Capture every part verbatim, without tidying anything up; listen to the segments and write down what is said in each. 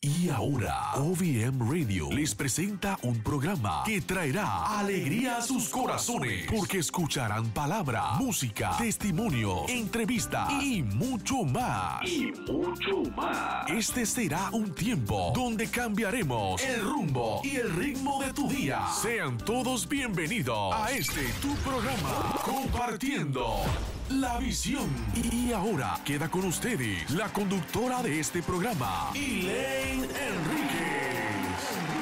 Y ahora, O V M Radio les presenta un programa que traerá alegría a sus corazones, porque escucharán palabra, música, testimonio, entrevista y mucho más. Y mucho más. Este será un tiempo donde cambiaremos el rumbo y el ritmo de tu día. Sean todos bienvenidos a este tu programa, Compartiendo la Visión. Y ahora queda con ustedes la conductora de este programa, Elaine Enríquez.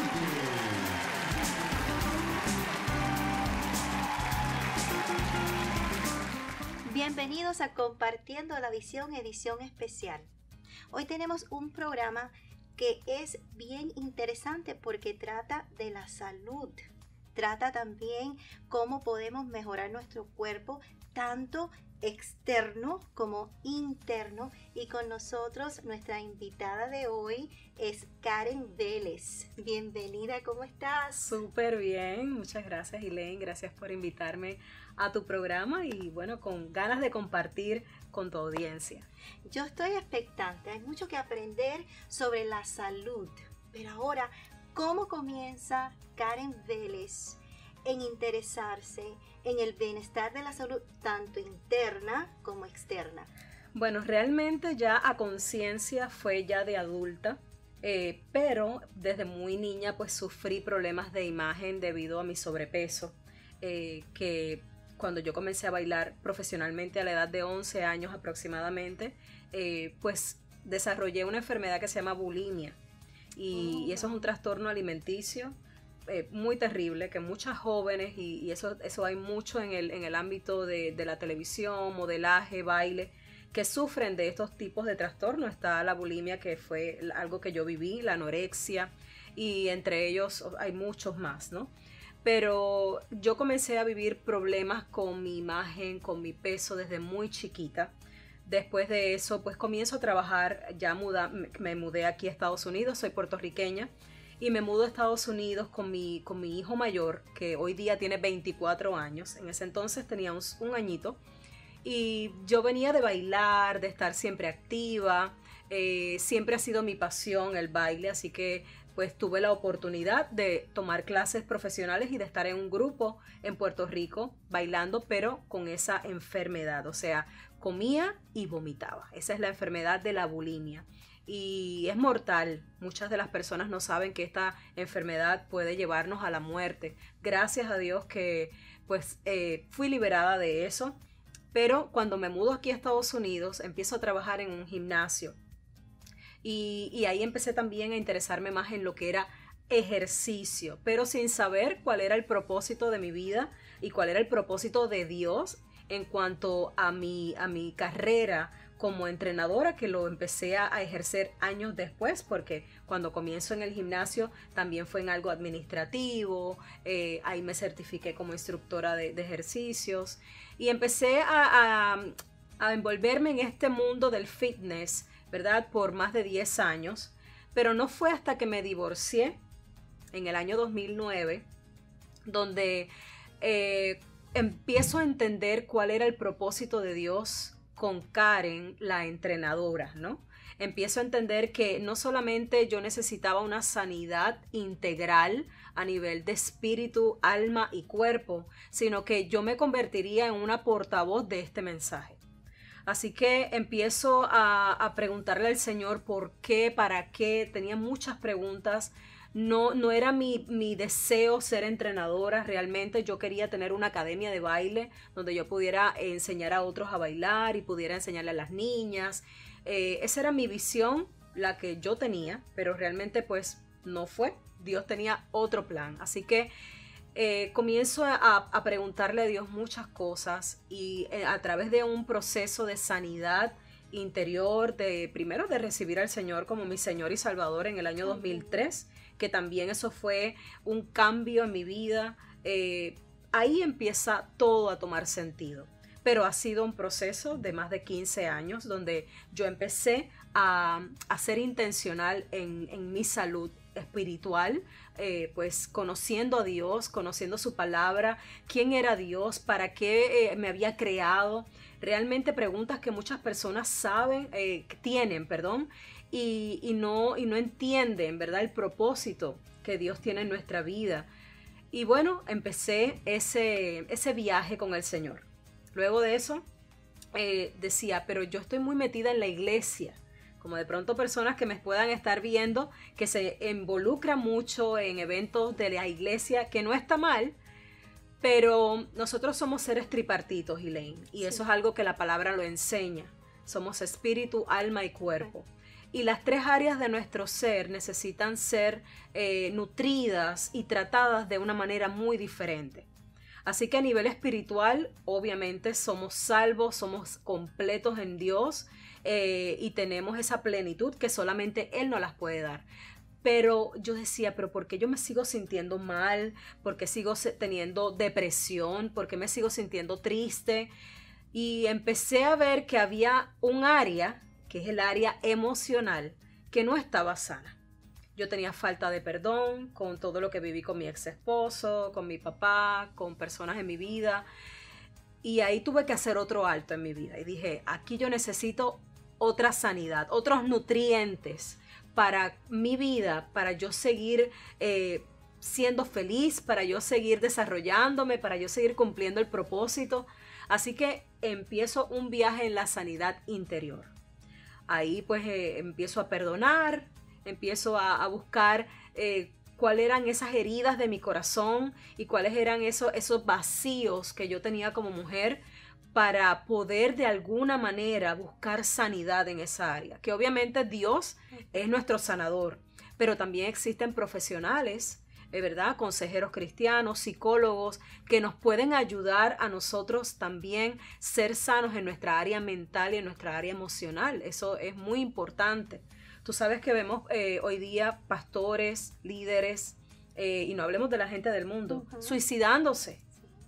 Bienvenidos a Compartiendo la Visión, edición especial. Hoy tenemos un programa que es bien interesante porque trata de la salud. Trata también cómo podemos mejorar nuestro cuerpo, tanto externo como interno. Y con nosotros nuestra invitada de hoy es Karen Vélez. Bienvenida, ¿cómo estás? Súper bien, muchas gracias, Elaine, gracias por invitarme a tu programa y bueno, con ganas de compartir con tu audiencia. Yo estoy expectante, hay mucho que aprender sobre la salud, pero ahora, ¿cómo comienza Karen Vélez en interesarse en el bienestar de la salud, tanto interna como externa? Bueno, realmente ya a conciencia fue ya de adulta, eh, pero desde muy niña pues sufrí problemas de imagen debido a mi sobrepeso, eh, que cuando yo comencé a bailar profesionalmente a la edad de once años aproximadamente, eh, pues desarrollé una enfermedad que se llama bulimia, y, oh. y eso es un trastorno alimenticio Eh, muy terrible, que muchas jóvenes, y, y eso, eso hay mucho en el, en el ámbito de, de la televisión, modelaje, baile, que sufren de estos tipos de trastornos. Está la bulimia, que fue algo que yo viví, la anorexia, y entre ellos hay muchos más, ¿no? Pero yo comencé a vivir problemas con mi imagen, con mi peso desde muy chiquita. Después de eso, pues comienzo a trabajar, ya muda, me mudé aquí a Estados Unidos, soy puertorriqueña, y me mudo a Estados Unidos con mi, con mi hijo mayor, que hoy día tiene veinticuatro años. En ese entonces teníamos un añito. Y yo venía de bailar, de estar siempre activa. Eh, siempre ha sido mi pasión el baile, así que pues tuve la oportunidad de tomar clases profesionales y de estar en un grupo en Puerto Rico bailando, pero con esa enfermedad. O sea, comía y vomitaba. Esa es la enfermedad de la bulimia. Y es mortal. Muchas de las personas no saben que esta enfermedad puede llevarnos a la muerte. Gracias a Dios que pues eh, fui liberada de eso. Pero cuando me mudo aquí a Estados Unidos, empiezo a trabajar en un gimnasio. Y, y ahí empecé también a interesarme más en lo que era ejercicio, pero sin saber cuál era el propósito de mi vida y cuál era el propósito de Dios en cuanto a mi, a mi carrera como entrenadora, que lo empecé a, a ejercer años después, porque cuando comienzo en el gimnasio también fue en algo administrativo. Eh, ahí me certifiqué como instructora de, de ejercicios y empecé a, a, a envolverme en este mundo del fitness, ¿verdad? Por más de diez años, pero no fue hasta que me divorcié en el año dos mil nueve, donde eh, empiezo a entender cuál era el propósito de Dios con Karen, la entrenadora, ¿no? Empiezo a entender que no solamente yo necesitaba una sanidad integral a nivel de espíritu, alma y cuerpo, sino que yo me convertiría en una portavoz de este mensaje. Así que empiezo a, a preguntarle al Señor por qué, para qué. Tenía muchas preguntas. No, no era mi, mi deseo ser entrenadora realmente. Yo quería tener una academia de baile donde yo pudiera enseñar a otros a bailar y pudiera enseñarle a las niñas. Eh, esa era mi visión, la que yo tenía, pero realmente pues no fue. Dios tenía otro plan. Así que eh, comienzo a, a preguntarle a Dios muchas cosas y eh, a través de un proceso de sanidad interior, de primero de recibir al Señor como mi Señor y Salvador en el año dos mil tres, que también eso fue un cambio en mi vida. Eh, ahí empieza todo a tomar sentido, pero ha sido un proceso de más de quince años donde yo empecé a, a ser intencional en, en mi salud espiritual, eh, pues conociendo a Dios, conociendo su palabra, quién era Dios, para qué eh, me había creado. Realmente preguntas que muchas personas saben, eh, tienen, perdón, y, y, no, y no entienden, ¿verdad?, el propósito que Dios tiene en nuestra vida. Y bueno, empecé ese, ese viaje con el Señor. Luego de eso, eh, decía, pero yo estoy muy metida en la iglesia. Como de pronto personas que me puedan estar viendo, que se involucran mucho en eventos de la iglesia, que no está mal, pero nosotros somos seres tripartitos, Elaine, y sí. Eso es algo que la palabra lo enseña. Somos espíritu, alma y cuerpo. Y las tres áreas de nuestro ser necesitan ser eh, nutridas y tratadas de una manera muy diferente. Así que a nivel espiritual, obviamente somos salvos, somos completos en Dios eh, y tenemos esa plenitud que solamente Él nos las puede dar. Pero yo decía, pero ¿por qué yo me sigo sintiendo mal? ¿Por qué sigo teniendo depresión? ¿Por qué me sigo sintiendo triste? Y empecé a ver que había un área, que es el área emocional, que no estaba sana. Yo tenía falta de perdón con todo lo que viví con mi ex esposo, con mi papá, con personas en mi vida. Y ahí tuve que hacer otro alto en mi vida. Y dije, aquí yo necesito otra sanidad, otros nutrientes para mi vida, para yo seguir eh, siendo feliz, para yo seguir desarrollándome, para yo seguir cumpliendo el propósito. Así que empiezo un viaje en la sanidad interior. Ahí pues eh, empiezo a perdonar, empiezo a, a buscar eh, cuáles eran esas heridas de mi corazón y cuáles eran esos, esos vacíos que yo tenía como mujer, para poder de alguna manera buscar sanidad en esa área. Que obviamente Dios es nuestro sanador, pero también existen profesionales, ¿verdad?, consejeros cristianos, psicólogos, que nos pueden ayudar a nosotros también ser sanos en nuestra área mental y en nuestra área emocional. Eso es muy importante. Tú sabes que vemos eh, hoy día pastores, líderes, eh, y no hablemos de la gente del mundo, uh-huh. suicidándose,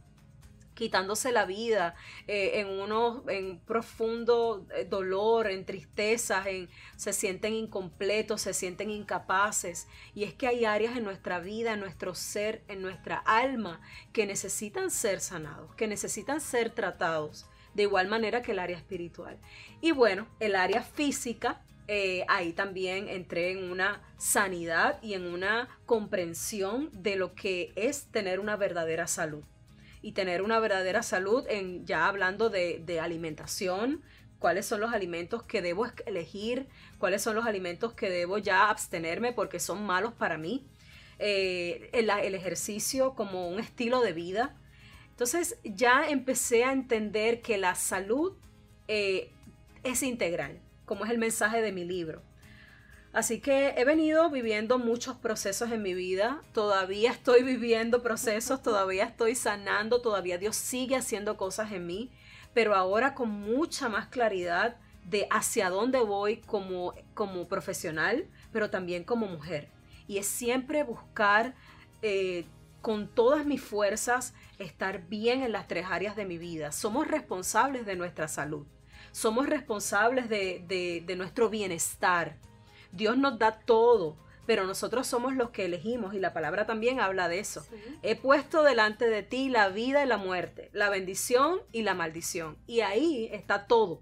quitándose la vida, eh, en uno, en profundo dolor, en tristezas, en, se sienten incompletos, se sienten incapaces. Y es que hay áreas en nuestra vida, en nuestro ser, en nuestra alma, que necesitan ser sanados, que necesitan ser tratados, de igual manera que el área espiritual. Y bueno, el área física, eh, ahí también entré en una sanidad y en una comprensión de lo que es tener una verdadera salud. Y tener una verdadera salud, en ya hablando de, de alimentación, cuáles son los alimentos que debo elegir, cuáles son los alimentos que debo ya abstenerme porque son malos para mí, eh, el, el ejercicio como un estilo de vida. Entonces ya empecé a entender que la salud eh, es integral, como es el mensaje de mi libro. Así que he venido viviendo muchos procesos en mi vida, todavía estoy viviendo procesos, todavía estoy sanando, todavía Dios sigue haciendo cosas en mí, pero ahora con mucha más claridad de hacia dónde voy como, como profesional, pero también como mujer. Y es siempre buscar eh, con todas mis fuerzas estar bien en las tres áreas de mi vida. Somos responsables de nuestra salud, somos responsables de, de, de nuestro bienestar. Dios nos da todo, pero nosotros somos los que elegimos y la palabra también habla de eso. Sí. He puesto delante de ti la vida y la muerte, la bendición y la maldición. Y ahí está todo.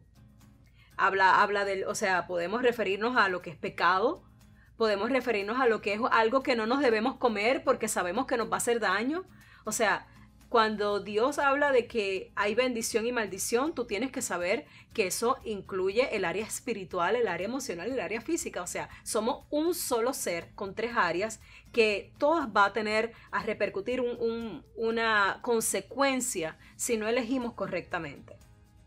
Habla, habla del, o sea, podemos referirnos a lo que es pecado, podemos referirnos a lo que es algo que no nos debemos comer porque sabemos que nos va a hacer daño. O sea, cuando Dios habla de que hay bendición y maldición, tú tienes que saber que eso incluye el área espiritual, el área emocional y el área física. O sea, somos un solo ser con tres áreas que todas va a tener a repercutir un, un, una consecuencia si no elegimos correctamente.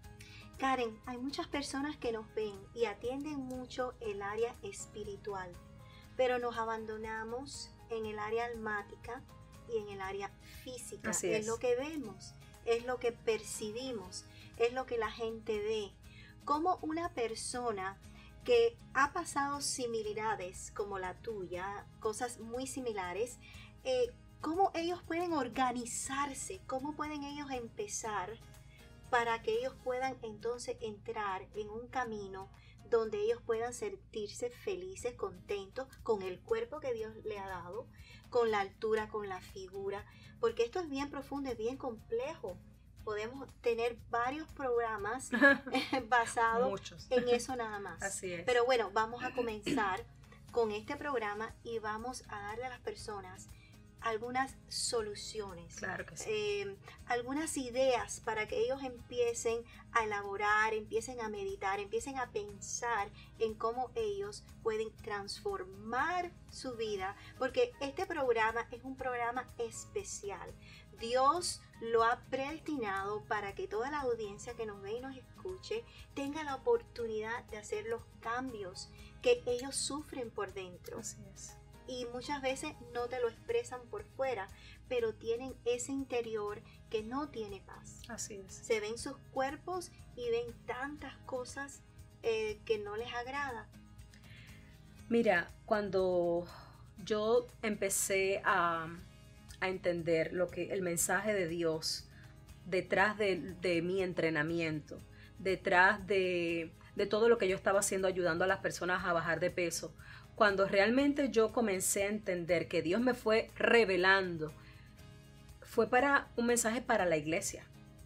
Karen, hay muchas personas que nos ven y atienden mucho el área espiritual, pero nos abandonamos en el área almática y en el área física. Así es. es lo que vemos, es lo que percibimos, es lo que la gente ve. Como una persona que ha pasado similaridades como la tuya, cosas muy similares, eh, cómo ellos pueden organizarse, cómo pueden ellos empezar para que ellos puedan entonces entrar en un camino donde ellos puedan sentirse felices, contentos con el cuerpo que Dios le ha dado, con la altura, con la figura, porque esto es bien profundo, es bien complejo, podemos tener varios programas basados Muchos. en eso nada más. Así es. Pero bueno, vamos a comenzar con este programa y vamos a darle a las personas algunas soluciones, Claro que sí. eh, algunas ideas para que ellos empiecen a elaborar, empiecen a meditar, empiecen a pensar en cómo ellos pueden transformar su vida, porque este programa es un programa especial. Dios lo ha predestinado para que toda la audiencia que nos ve y nos escuche tenga la oportunidad de hacer los cambios que ellos sufren por dentro. Así es. Y muchas veces no te lo expresan por fuera, pero tienen ese interior que no tiene paz. Así es. Se ven sus cuerpos y ven tantas cosas eh, que no les agrada. Mira, cuando yo empecé a, a entender lo que el mensaje de Dios detrás de, de mi entrenamiento, detrás de, de todo lo que yo estaba haciendo ayudando a las personas a bajar de peso, cuando realmente yo comencé a entender que Dios me fue revelando, fue para un mensaje para la iglesia.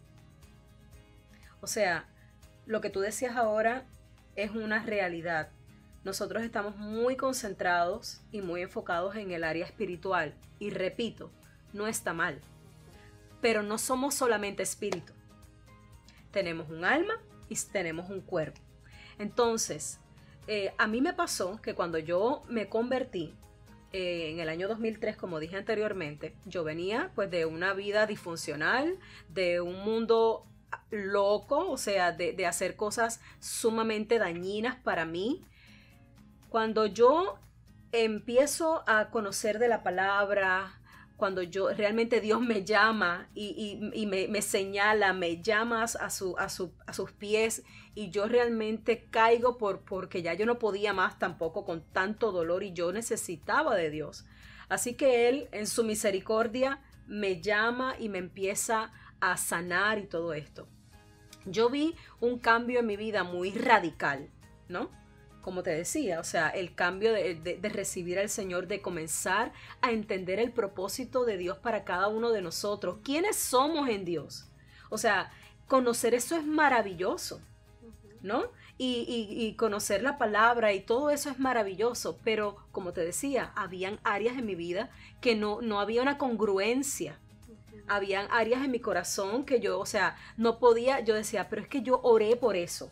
O sea, lo que tú decías ahora es una realidad. Nosotros estamos muy concentrados y muy enfocados en el área espiritual. Y repito, no está mal. Pero no somos solamente espíritu. Tenemos un alma y tenemos un cuerpo. Entonces, Eh, a mí me pasó que cuando yo me convertí eh, en el año dos mil tres, como dije anteriormente, yo venía pues de una vida disfuncional, de un mundo loco, o sea, de, de hacer cosas sumamente dañinas para mí. Cuando yo empiezo a conocer de la palabra, cuando yo realmente Dios me llama y, y, y me, me señala, me llama a, su, a, su, a sus pies y yo realmente caigo por, porque ya yo no podía más tampoco con tanto dolor y yo necesitaba de Dios. Así que Él en su misericordia me llama y me empieza a sanar y todo esto. Yo vi un cambio en mi vida muy radical, ¿no? Como te decía, o sea, el cambio de, de, de recibir al Señor, de comenzar a entender el propósito de Dios para cada uno de nosotros. ¿Quiénes somos en Dios? O sea, conocer eso es maravilloso, ¿no? Y, y, y conocer la palabra y todo eso es maravilloso, pero como te decía, habían áreas en mi vida que no, no había una congruencia. Habían áreas en mi corazón que yo, o sea, no podía, yo decía, pero es que yo oré por eso.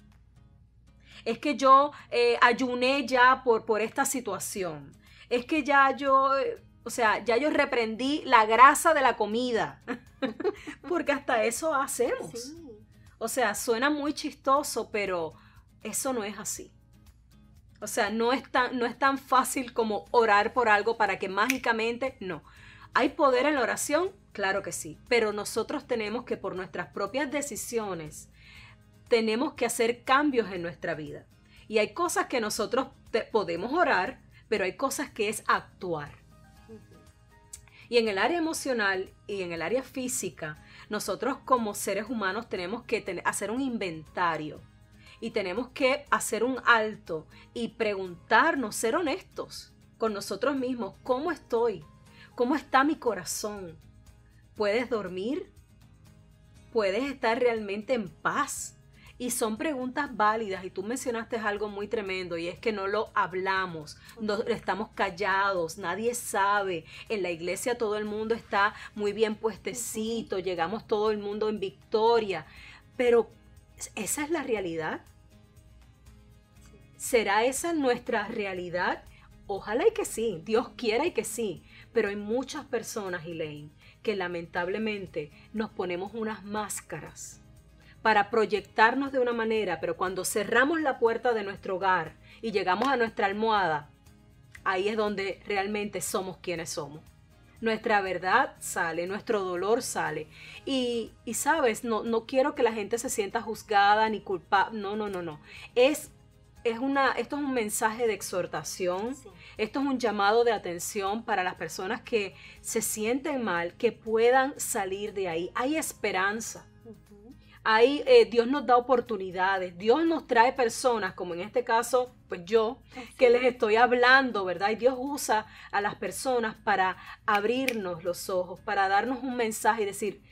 Es que yo eh, ayuné ya por, por esta situación. Es que ya yo, eh, o sea, ya yo reprendí la grasa de la comida. Porque hasta eso hacemos. Sí. O sea, suena muy chistoso, pero eso no es así. O sea, no es tan, no es tan fácil como orar por algo para que mágicamente, no. ¿Hay poder en la oración? Claro que sí. Pero nosotros tenemos que por nuestras propias decisiones tenemos que hacer cambios en nuestra vida. Y hay cosas que nosotros te, podemos orar, pero hay cosas que es actuar. Y en el área emocional y en el área física, nosotros como seres humanos tenemos que ten- hacer un inventario. Y tenemos que hacer un alto y preguntarnos, ser honestos con nosotros mismos. ¿Cómo estoy? ¿Cómo está mi corazón? ¿Puedes dormir? ¿Puedes estar realmente en paz? Y son preguntas válidas y tú mencionaste algo muy tremendo y es que no lo hablamos, no, estamos callados, nadie sabe. En la iglesia todo el mundo está muy bien puestecito, llegamos todo el mundo en victoria, pero ¿esa es la realidad? ¿Será esa nuestra realidad? Ojalá y que sí, Dios quiera y que sí, pero hay muchas personas, Elaine, que lamentablemente nos ponemos unas máscaras para proyectarnos de una manera, pero cuando cerramos la puerta de nuestro hogar y llegamos a nuestra almohada, ahí es donde realmente somos quienes somos. Nuestra verdad sale, nuestro dolor sale. Y, y sabes, no, no quiero que la gente se sienta juzgada ni culpable. No, no, no, no. Es, es una, esto es un mensaje de exhortación. Sí. Esto es un llamado de atención para las personas que se sienten mal, que puedan salir de ahí. Hay esperanza. Ahí eh, Dios nos da oportunidades, Dios nos trae personas, como en este caso, pues yo, que les estoy hablando, ¿verdad? Y Dios usa a las personas para abrirnos los ojos, para darnos un mensaje y decir,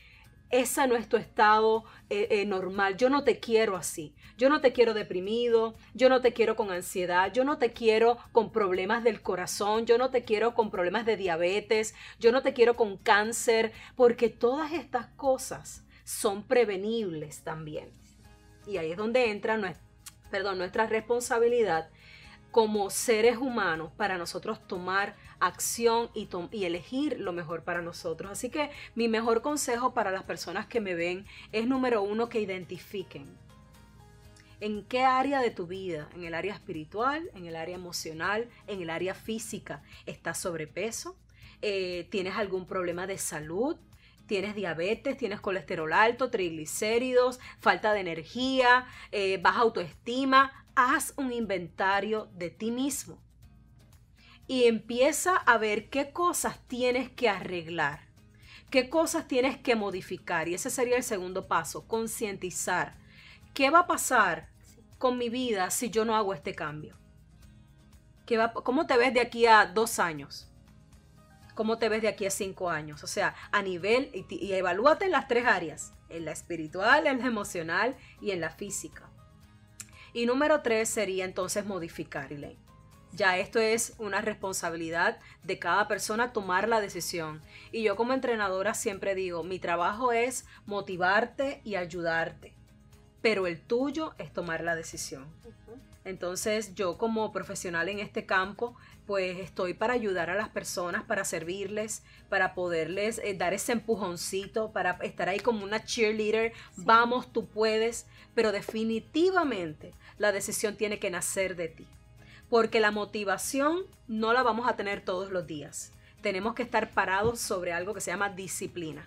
ese no es tu estado eh, eh, normal, yo no te quiero así, yo no te quiero deprimido, yo no te quiero con ansiedad, yo no te quiero con problemas del corazón, yo no te quiero con problemas de diabetes, yo no te quiero con cáncer, porque todas estas cosas son prevenibles también. Y ahí es donde entra nuestra, perdón, nuestra responsabilidad como seres humanos para nosotros tomar acción y, to- y elegir lo mejor para nosotros. Así que mi mejor consejo para las personas que me ven es, número uno, que identifiquen en qué área de tu vida, en el área espiritual, en el área emocional, en el área física, estás sobrepeso, eh, tienes algún problema de salud, tienes diabetes, tienes colesterol alto, triglicéridos, falta de energía, eh, baja autoestima. Haz un inventario de ti mismo y empieza a ver qué cosas tienes que arreglar, qué cosas tienes que modificar. Y ese sería el segundo paso, concientizar. ¿Qué va a pasar con mi vida si yo no hago este cambio? ¿Qué va, ¿Cómo te ves de aquí a dos años? ¿Cómo te ves de aquí a cinco años? O sea, a nivel, y, y evalúate en las tres áreas, en la espiritual, en la emocional y en la física. Y número tres sería entonces modificar, Elaine. Ya esto es una responsabilidad de cada persona tomar la decisión. Y yo como entrenadora siempre digo, mi trabajo es motivarte y ayudarte, pero el tuyo es tomar la decisión. Entonces yo como profesional en este campo, pues estoy para ayudar a las personas, para servirles, para poderles eh, dar ese empujoncito, para estar ahí como una cheerleader. Sí. Vamos, tú puedes, pero definitivamente la decisión tiene que nacer de ti, porque la motivación no la vamos a tener todos los días. Tenemos que estar parados sobre algo que se llama disciplina.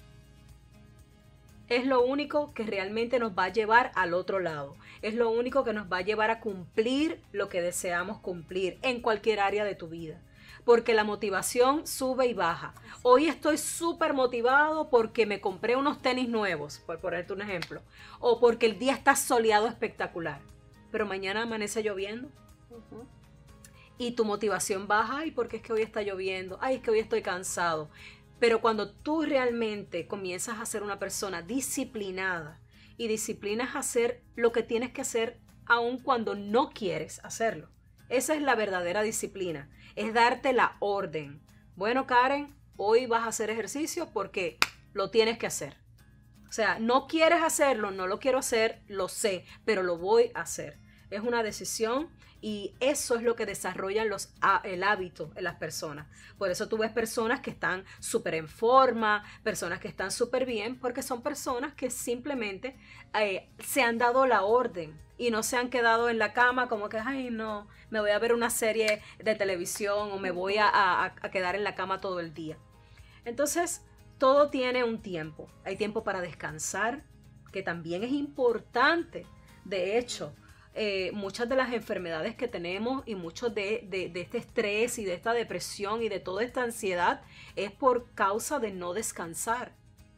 Es lo único que realmente nos va a llevar al otro lado. Es lo único que nos va a llevar a cumplir lo que deseamos cumplir en cualquier área de tu vida. Porque la motivación sube y baja. Hoy estoy súper motivado porque me compré unos tenis nuevos, por ponerte un ejemplo. O porque el día está soleado espectacular. Pero mañana amanece lloviendo. Uh-huh. Y tu motivación baja. Ay, porque es que hoy está lloviendo. Ay, es que hoy estoy cansado. Pero cuando tú realmente comienzas a ser una persona disciplinada y disciplinas a hacer lo que tienes que hacer aun cuando no quieres hacerlo. Esa es la verdadera disciplina. Es darte la orden. Bueno, Karen, hoy vas a hacer ejercicio porque lo tienes que hacer. O sea, no quieres hacerlo, no lo quiero hacer, lo sé, pero lo voy a hacer. Es una decisión y eso es lo que desarrollan los, el hábito en las personas. Por eso tú ves personas que están súper en forma, personas que están súper bien, porque son personas que simplemente eh, se han dado la orden y no se han quedado en la cama como que, ay no, me voy a ver una serie de televisión o me voy a, a, a quedar en la cama todo el día. Entonces, todo tiene un tiempo. Hay tiempo para descansar, que también es importante. De hecho, Eh, muchas de las enfermedades que tenemos y mucho de, de, de este estrés y de esta depresión y de toda esta ansiedad es por causa de no descansar,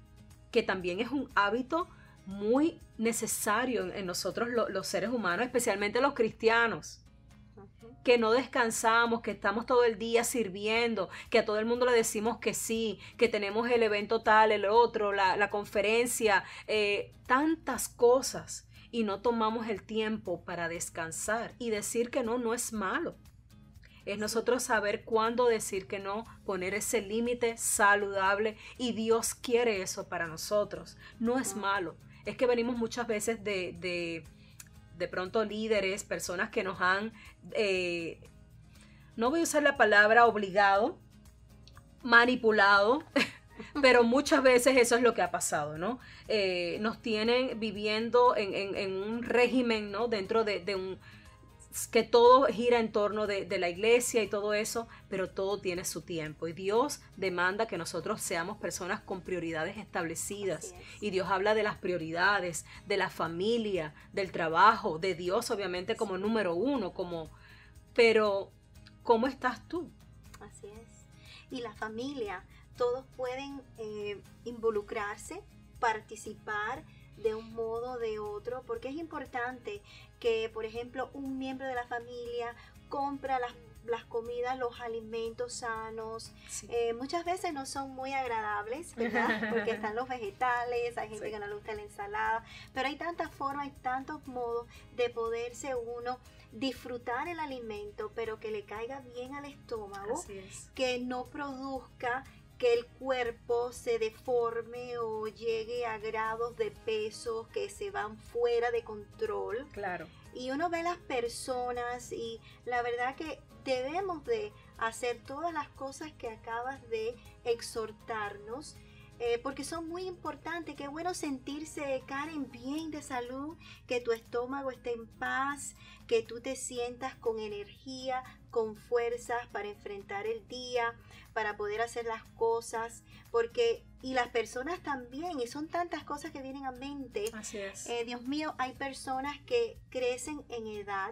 que también es un hábito muy necesario en, en nosotros lo, los seres humanos, especialmente los cristianos, uh-huh. que no descansamos, que estamos todo el día sirviendo, que a todo el mundo le decimos que sí, que tenemos el evento tal, el otro, la, la conferencia, eh, tantas cosas. Y no tomamos el tiempo para descansar y decir que no, no es malo. Es nosotros saber cuándo decir que no, poner ese límite saludable y Dios quiere eso para nosotros. No es malo. Es que venimos muchas veces de, de, de pronto líderes, personas que nos han, eh, no voy a usar la palabra obligado, manipulado, pero muchas veces eso es lo que ha pasado, ¿no? Eh, nos tienen viviendo en, en, en un régimen, ¿no? Dentro de, de un... que todo gira en torno de, de la iglesia y todo eso, pero todo tiene su tiempo. Y Dios demanda que nosotros seamos personas con prioridades establecidas. Y Dios habla de las prioridades, de la familia, del trabajo, de Dios obviamente como número uno, como... pero ¿cómo estás tú? Así es. Y la familia... todos pueden eh, involucrarse, participar de un modo o de otro, porque es importante que, por ejemplo, un miembro de la familia compra las las comidas, los alimentos sanos, Sí. eh, muchas veces no son muy agradables, ¿verdad? Porque están los vegetales, hay gente Sí. que no le gusta la ensalada, pero hay tantas formas, hay tantos modos de poderse uno disfrutar el alimento, pero que le caiga bien al estómago, Así es. que no produzca que el cuerpo se deforme o llegue a grados de peso que se van fuera de control. Claro. Y uno ve las personas y la verdad que debemos de hacer todas las cosas que acabas de exhortarnos, eh, porque son muy importantes. Qué bueno sentirse, Karen, bien de salud, que tu estómago esté en paz, que tú te sientas con energía, con fuerzas para enfrentar el día, para poder hacer las cosas, porque, y las personas también, y son tantas cosas que vienen a mente. Así es. Eh, Dios mío, hay personas que crecen en edad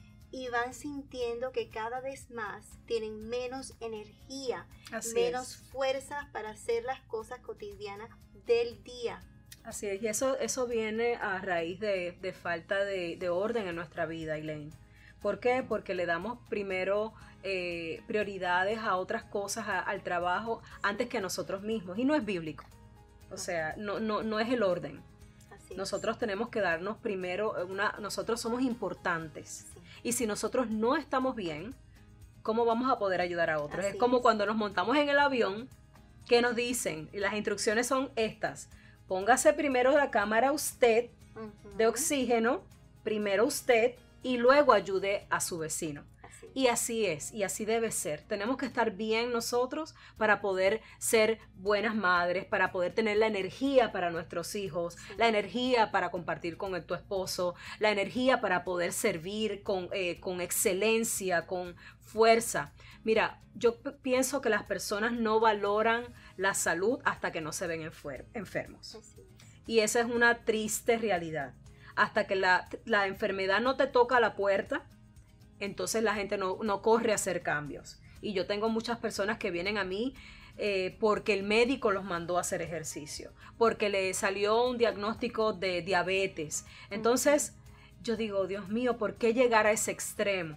y van sintiendo que cada vez más tienen menos energía, Así menos es. fuerzas para hacer las cosas cotidianas del día. Así es, y eso, eso viene a raíz de, de falta de, de orden en nuestra vida, Elaine. ¿Por qué? Porque le damos primero eh, prioridades a otras cosas, a, al trabajo, antes que a nosotros mismos. Y no es bíblico. O sea, no, no, no es el orden. Así es. Nosotros tenemos que darnos primero, una, nosotros somos importantes. Sí. Y si nosotros no estamos bien, ¿cómo vamos a poder ayudar a otros? Así Es como es. cuando nos montamos en el avión, que nos dicen, y las instrucciones son estas: póngase primero la cámara usted Ujú. de oxígeno, primero usted, y luego ayude a su vecino. Así. Y así es, y así debe ser. Tenemos que estar bien nosotros para poder ser buenas madres, para poder tener la energía para nuestros hijos, Sí. la energía para compartir con el- tu esposo, la energía para poder servir con, eh, con excelencia, con fuerza. Mira, yo p- pienso que las personas no valoran la salud hasta que no se ven enfer- enfermos. Así es. Y esa es una triste realidad. Hasta que la, la enfermedad no te toca a la puerta, entonces la gente no, no corre a hacer cambios. Y yo tengo muchas personas que vienen a mí eh, porque el médico los mandó a hacer ejercicio, porque le salió un diagnóstico de diabetes. Entonces yo digo, Dios mío, ¿por qué llegar a ese extremo?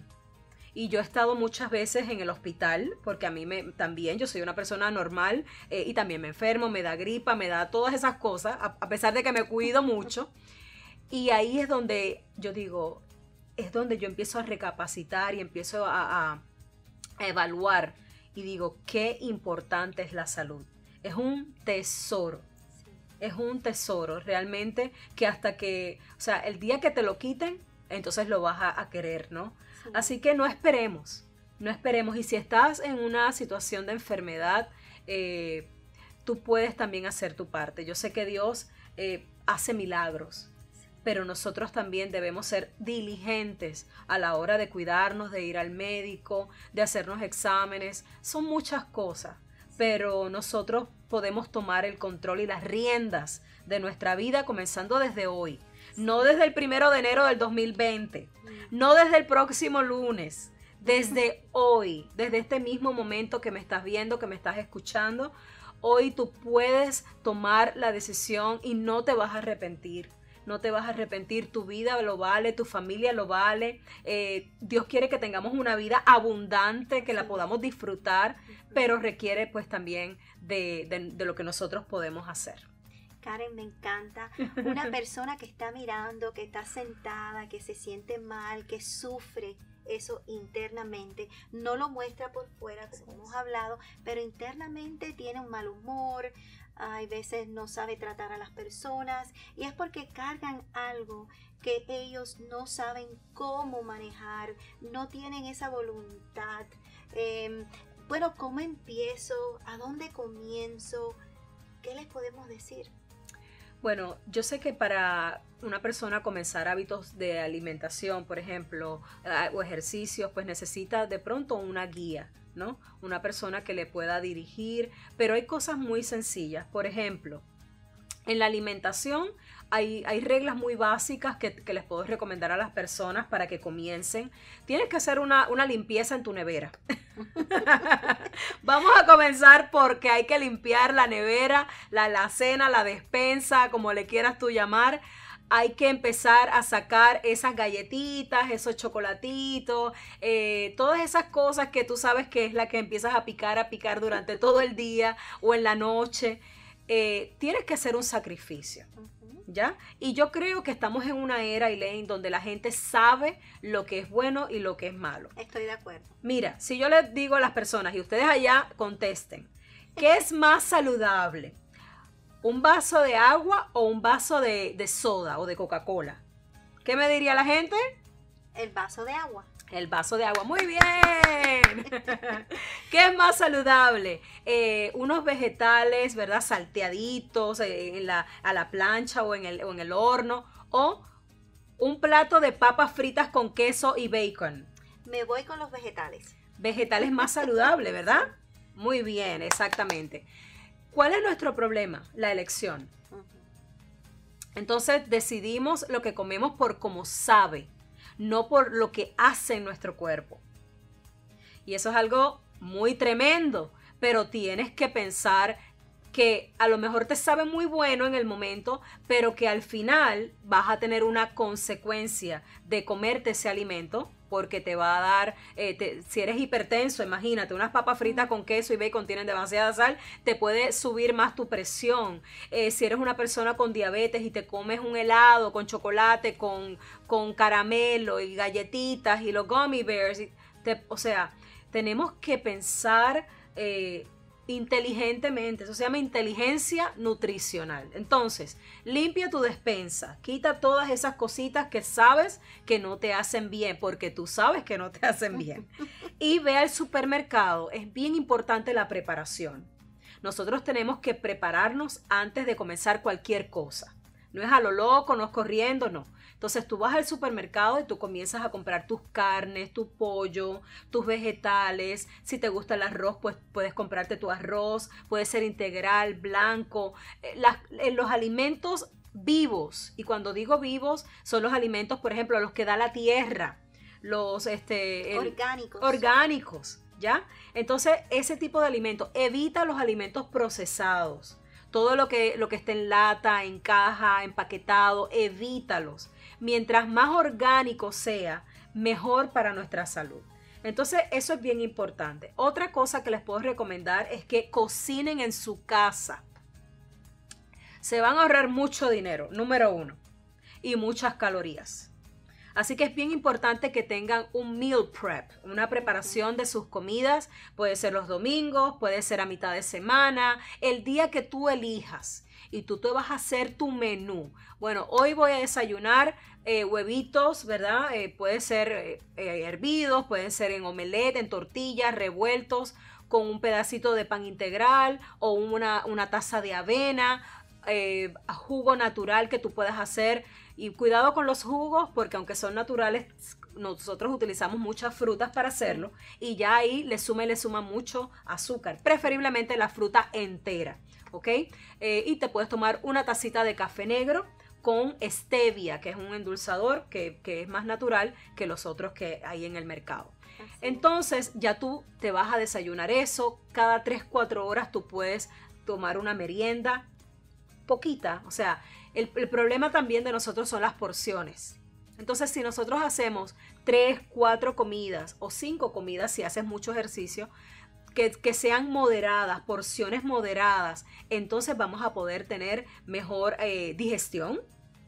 Y yo he estado muchas veces en el hospital, porque a mí me, también, yo soy una persona normal eh, y también me enfermo, me da gripa, me da todas esas cosas, a, a pesar de que me cuido mucho. Y ahí es donde yo digo, es donde yo empiezo a recapacitar y empiezo a, a, a evaluar y digo, qué importante es la salud. Es un tesoro, Sí. es un tesoro realmente que hasta que, o sea, el día que te lo quiten, entonces lo vas a, a querer, ¿no? Sí. Así que no esperemos, no esperemos. Y si estás en una situación de enfermedad, eh, tú puedes también hacer tu parte. Yo sé que Dios eh, hace milagros, pero nosotros también debemos ser diligentes a la hora de cuidarnos, de ir al médico, de hacernos exámenes. Son muchas cosas, pero nosotros podemos tomar el control y las riendas de nuestra vida comenzando desde hoy. No desde el primero de enero del dos mil veinte, no desde el próximo lunes, desde hoy, desde este mismo momento que me estás viendo, que me estás escuchando. Hoy tú puedes tomar la decisión y no te vas a arrepentir. No te vas a arrepentir, tu vida lo vale, tu familia lo vale. Eh, Dios quiere que tengamos una vida abundante, que la Sí. podamos disfrutar, pero requiere pues también de, de, de lo que nosotros podemos hacer. Karen, me encanta. Una persona que está mirando, que está sentada, que se siente mal, que sufre eso internamente, no lo muestra por fuera, como hemos hablado, pero internamente tiene un mal humor, hay veces no sabe tratar a las personas y es porque cargan algo que ellos no saben cómo manejar, no tienen esa voluntad. Eh, bueno, ¿cómo empiezo? ¿A dónde comienzo? ¿Qué les podemos decir? Bueno, yo sé que para una persona comenzar hábitos de alimentación, por ejemplo, eh, o ejercicios, pues necesita de pronto una guía, ¿no? Una persona que le pueda dirigir, pero hay cosas muy sencillas. Por ejemplo, en la alimentación hay, hay reglas muy básicas que, que les puedo recomendar a las personas para que comiencen. Tienes que hacer una, una limpieza en tu nevera. Vamos a comenzar porque hay que limpiar la nevera, la alacena, la despensa, como le quieras tú llamar. hay que empezar a sacar esas galletitas, esos chocolatitos, eh, todas esas cosas que tú sabes que es la que empiezas a picar, a picar durante todo el día o en la noche. Eh, tienes que hacer un sacrificio, ¿ya? Y yo creo que estamos en una era, Elaine, donde la gente sabe lo que es bueno y lo que es malo. Estoy de acuerdo. Mira, si yo les digo a las personas y ustedes allá contesten, ¿qué es más saludable? ¿Un vaso de agua o un vaso de, de soda o de Coca-Cola? ¿Qué me diría la gente? El vaso de agua. El vaso de agua. Muy bien. ¿Qué es más saludable? Eh, unos vegetales, ¿verdad? Salteaditos eh, en la, a la plancha o en, el, o en el horno. O un plato de papas fritas con queso y bacon. Me voy con los vegetales. Vegetales más saludables, ¿verdad? Muy bien, exactamente. ¿Cuál es nuestro problema? La elección. Entonces decidimos lo que comemos por cómo sabe, no por lo que hace en nuestro cuerpo. Y eso es algo muy tremendo, pero tienes que pensar que a lo mejor te sabe muy bueno en el momento, pero que al final vas a tener una consecuencia de comerte ese alimento, porque te va a dar, eh, te, si eres hipertenso, imagínate, unas papas fritas con queso y bacon tienen demasiada sal, te puede subir más tu presión. Eh, si eres una persona con diabetes y te comes un helado con chocolate, con, con caramelo y galletitas y los gummy bears, y te, o sea, tenemos que pensar eh, inteligentemente. Eso se llama inteligencia nutricional. Entonces, limpia tu despensa, quita todas esas cositas que sabes que no te hacen bien, porque tú sabes que no te hacen bien. Y ve al supermercado. Es bien importante la preparación. Nosotros tenemos que prepararnos antes de comenzar cualquier cosa. No es a lo loco, no es corriendo, no. Entonces tú vas al supermercado y tú comienzas a comprar tus carnes, tu pollo, tus vegetales. Si te gusta el arroz, pues puedes comprarte tu arroz. Puede ser integral, blanco. Eh, las, eh, los alimentos vivos. Y cuando digo vivos, son los alimentos, por ejemplo, los que da la tierra. Los este, el, orgánicos. Orgánicos, ¿ya? Entonces, ese tipo de alimentos. Evita los alimentos procesados. Todo lo que, lo que esté en lata, en caja, empaquetado, evítalos. Mientras más orgánico sea, mejor para nuestra salud. Entonces, eso es bien importante. Otra cosa que les puedo recomendar es que cocinen en su casa. Se van a ahorrar mucho dinero, número uno, y muchas calorías. Así que es bien importante que tengan un meal prep, una preparación de sus comidas. Puede ser los domingos, puede ser a mitad de semana, el día que tú elijas. Y tú te vas a hacer tu menú. Bueno, hoy voy a desayunar eh, huevitos, ¿verdad? Eh, puede ser eh, eh, hervidos, pueden ser en omelette, en tortillas, revueltos, con un pedacito de pan integral o una, una taza de avena, eh, jugo natural que tú puedas hacer. Y cuidado con los jugos, porque aunque son naturales, nosotros utilizamos muchas frutas para hacerlo. Y ya ahí le suma y le suma mucho azúcar. Preferiblemente la fruta entera, ¿ok? Eh, y te puedes tomar una tacita de café negro con stevia, que es un endulzador que, que es más natural que los otros que hay en el mercado. Así. Entonces ya tú te vas a desayunar eso. Cada tres, cuatro horas tú puedes tomar una merienda poquita, o sea, el, el problema también de nosotros son las porciones. Entonces, si nosotros hacemos tres, cuatro comidas o cinco comidas, si haces mucho ejercicio, que, que sean moderadas, porciones moderadas, entonces vamos a poder tener mejor eh, digestión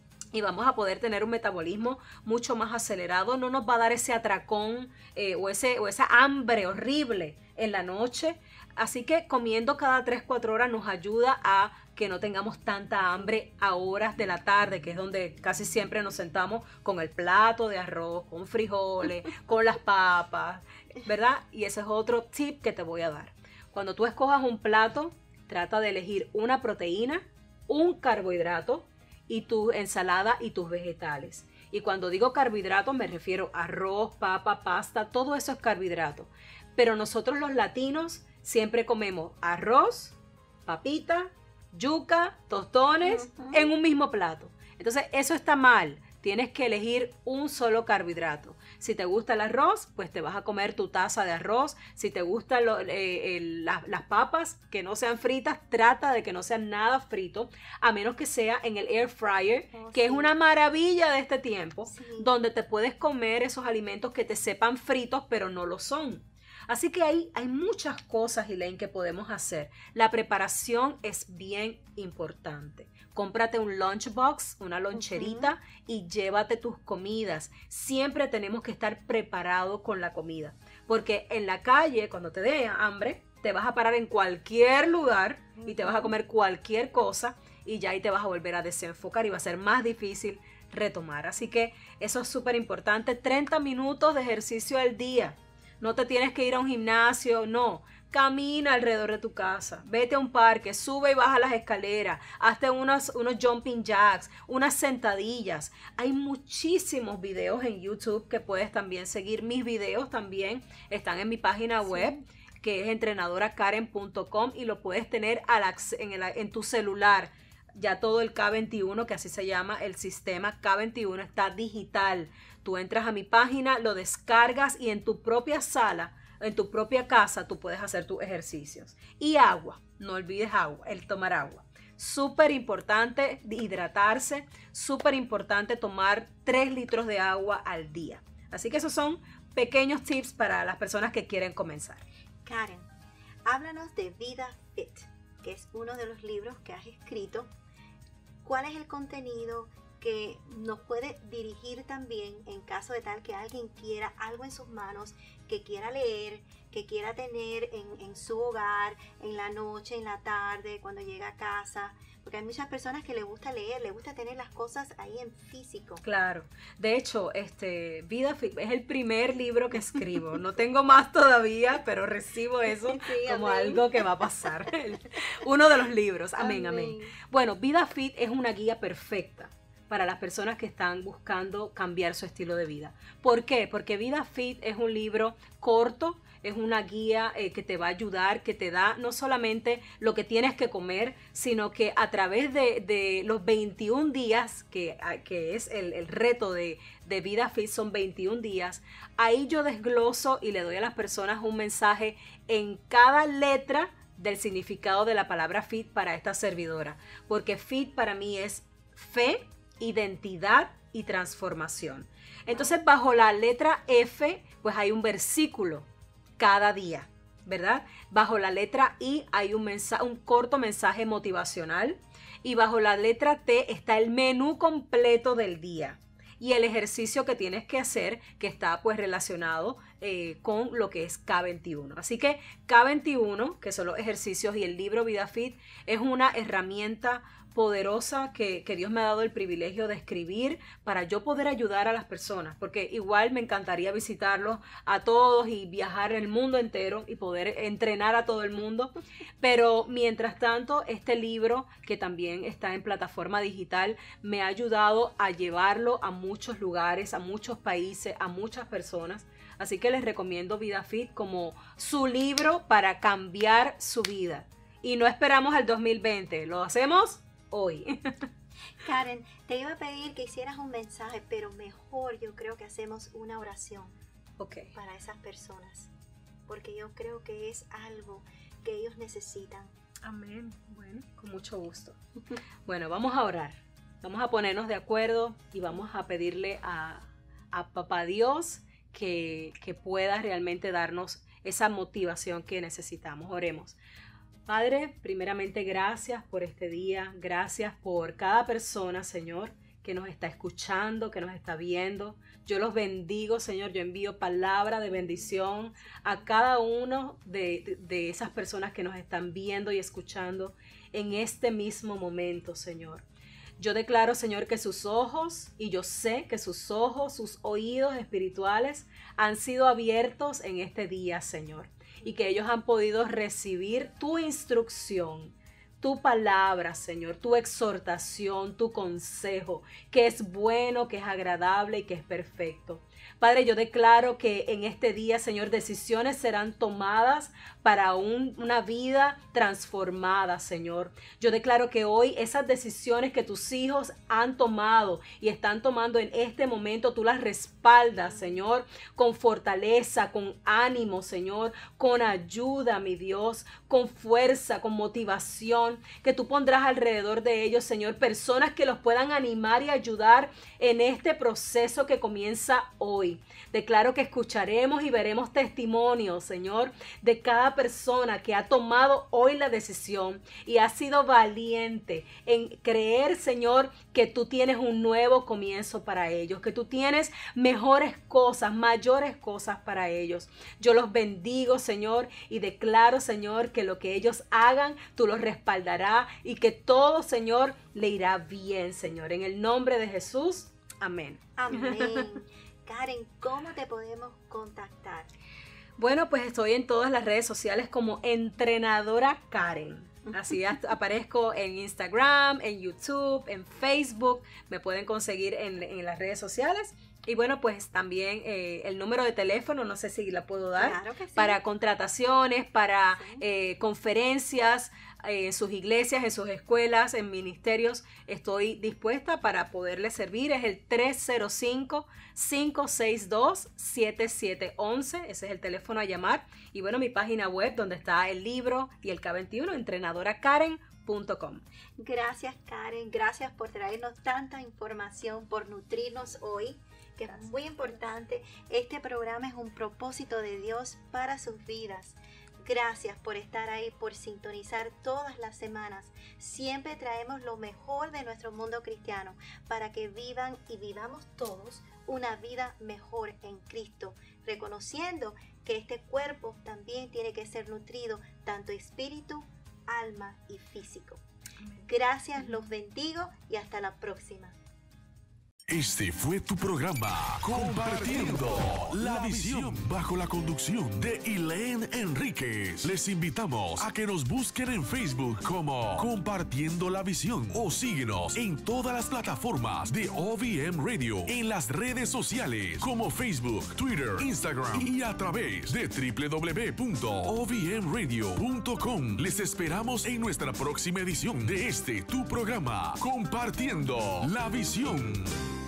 y vamos a poder tener un metabolismo mucho más acelerado. No nos va a dar ese atracón eh, o, ese, o esa hambre horrible en la noche. Así que comiendo cada tres, cuatro horas nos ayuda a que no tengamos tanta hambre a horas de la tarde, que es donde casi siempre nos sentamos con el plato de arroz, con frijoles, con las papas, ¿verdad? Y ese es otro tip que te voy a dar. Cuando tú escojas un plato, trata de elegir una proteína, un carbohidrato y tu ensalada y tus vegetales. Y cuando digo carbohidratos me refiero a arroz, papa, pasta, todo eso es carbohidrato. Pero nosotros los latinos siempre comemos arroz, papita, yuca, tostones, uh-huh, en un mismo plato. Entonces eso está mal. Tienes que elegir un solo carbohidrato. Si te gusta el arroz, pues te vas a comer tu taza de arroz. Si te gustan lo, eh, el, las, las papas, que no sean fritas, trata de que no sean nada frito, a menos que sea en el air fryer, oh, que sí. es una maravilla de este tiempo, sí. donde te puedes comer esos alimentos que te sepan fritos, pero no lo son. Así que ahí hay muchas cosas, Elaine, que podemos hacer. La preparación es bien importante. Cómprate un lunchbox, una loncherita uh-huh. y llévate tus comidas. Siempre tenemos que estar preparados con la comida. Porque en la calle, cuando te dé hambre, te vas a parar en cualquier lugar uh-huh. y te vas a comer cualquier cosa y ya ahí te vas a volver a desenfocar y va a ser más difícil retomar. Así que eso es súper importante. treinta minutos de ejercicio al día. No te tienes que ir a un gimnasio, no. Camina alrededor de tu casa, vete a un parque, sube y baja las escaleras, hazte unos, unos jumping jacks, unas sentadillas. Hay muchísimos videos en YouTube que puedes también seguir. Mis videos también están en mi página web, sí. que es entrenadora karen punto com, y lo puedes tener al, en, el, en tu celular. Ya todo el K veintiuno, que así se llama el sistema K veintiuno, está digital. Tú entras a mi página, lo descargas y en tu propia sala, en tu propia casa, tú puedes hacer tus ejercicios. Y agua, no olvides agua, el tomar agua. Súper importante hidratarse, súper importante tomar tres litros de agua al día. Así que esos son pequeños tips para las personas que quieren comenzar. Karen, háblanos de Vida Fit, que es uno de los libros que has escrito. ¿Cuál es el contenido que nos puede dirigir también en caso de tal que alguien quiera algo en sus manos, que quiera leer, que quiera tener en, en su hogar, en la noche, en la tarde, cuando llega a casa? Porque hay muchas personas que les gusta leer, les gusta tener las cosas ahí en físico. Claro. De hecho, este, Vida Fit es el primer libro que escribo. No tengo más todavía, pero recibo eso sí, como amén. Algo que va a pasar. Uno de los libros. Amén, amén, amén. Bueno, Vida Fit es una guía perfecta para las personas que están buscando cambiar su estilo de vida. ¿Por qué? Porque Vida Fit es un libro corto, es una guía eh, que te va a ayudar, que te da no solamente lo que tienes que comer, sino que a través de, de los veintiún días, que, que es el, el reto de, de Vida Fit, son veintiún días, ahí yo desgloso y le doy a las personas un mensaje en cada letra del significado de la palabra Fit para esta servidora. Porque Fit para mí es fe, identidad y transformación. Entonces, bajo la letra F, pues hay un versículo cada día, ¿verdad? Bajo la letra I hay un mensaje, un corto mensaje motivacional, y bajo la letra T está el menú completo del día y el ejercicio que tienes que hacer, que está pues relacionado eh, con lo que es K veintiuno. Así que K veintiuno, que son los ejercicios, y el libro Vida Fit es una herramienta poderosa que, que Dios me ha dado el privilegio de escribir para yo poder ayudar a las personas, porque igual me encantaría visitarlos a todos y viajar el mundo entero y poder entrenar a todo el mundo, pero mientras tanto este libro, que también está en plataforma digital, me ha ayudado a llevarlo a muchos lugares, a muchos países, a muchas personas. Así que les recomiendo Vida Fit como su libro para cambiar su vida. Y no esperamos al dos mil veinte, lo hacemos hoy. Karen, te iba a pedir que hicieras un mensaje, pero mejor yo creo que hacemos una oración okay. para esas personas, porque yo creo que es algo que ellos necesitan. Amén. Bueno, con mucho gusto. Bueno, vamos a orar. Vamos a ponernos de acuerdo y vamos a pedirle a, a Papá Dios que, que pueda realmente darnos esa motivación que necesitamos. Oremos. Padre, primeramente gracias por este día, gracias por cada persona, Señor, que nos está escuchando, que nos está viendo. Yo los bendigo, Señor, yo envío palabra de bendición a cada uno de, de esas personas que nos están viendo y escuchando en este mismo momento, Señor. Yo declaro, Señor, que sus ojos, y yo sé que sus ojos, sus oídos espirituales han sido abiertos en este día, Señor, y que ellos han podido recibir tu instrucción, tu palabra, Señor, tu exhortación, tu consejo, que es bueno, que es agradable y que es perfecto. Padre, yo declaro que en este día, Señor, decisiones serán tomadas para un, una vida transformada, Señor. Yo declaro que hoy esas decisiones que tus hijos han tomado y están tomando en este momento, tú las respaldas, Señor, con fortaleza, con ánimo, Señor, con ayuda, mi Dios, con fuerza, con motivación, que tú pondrás alrededor de ellos, Señor, personas que los puedan animar y ayudar en este proceso que comienza hoy. Declaro que escucharemos y veremos testimonios, Señor, de cada persona que ha tomado hoy la decisión y ha sido valiente en creer, Señor, que tú tienes un nuevo comienzo para ellos, que tú tienes mejores cosas, mayores cosas para ellos. Yo los bendigo, Señor, y declaro, Señor, que lo que ellos hagan, tú los respaldarás y que todo, Señor, le irá bien, Señor. En el nombre de Jesús, amén. Amén. Karen, ¿cómo te podemos contactar? Bueno, pues estoy en todas las redes sociales como Entrenadora Karen. Así aparezco en Instagram, en YouTube, en Facebook. Me pueden conseguir en, en las redes sociales. Y bueno, pues también eh, el número de teléfono, no sé si la puedo dar, claro que sí, para contrataciones, para sí. eh, conferencias eh, en sus iglesias, en sus escuelas, en ministerios. Estoy dispuesta para poderles servir. Es el tres cero cinco, cinco seis dos, siete siete uno uno. Ese es el teléfono a llamar. Y bueno, mi página web donde está el libro y el K veintiuno, entrenadora karen punto com. Gracias, Karen. Gracias por traernos tanta información, por nutrirnos hoy, que es muy importante. Este programa es un propósito de Dios para sus vidas. Gracias por estar ahí, por sintonizar todas las semanas. Siempre traemos lo mejor de nuestro mundo cristiano para que vivan y vivamos todos una vida mejor en Cristo, reconociendo que este cuerpo también tiene que ser nutrido, tanto espíritu, alma y físico. Gracias, los bendigo y hasta la próxima. Este fue tu programa Compartiendo la Visión, bajo la conducción de Elaine Enríquez. Les invitamos a que nos busquen en Facebook como Compartiendo la Visión o síguenos en todas las plataformas de O V M Radio, en las redes sociales como Facebook, Twitter, Instagram y a través de w w w punto o v m radio punto com. Les esperamos en nuestra próxima edición de este tu programa Compartiendo la Visión.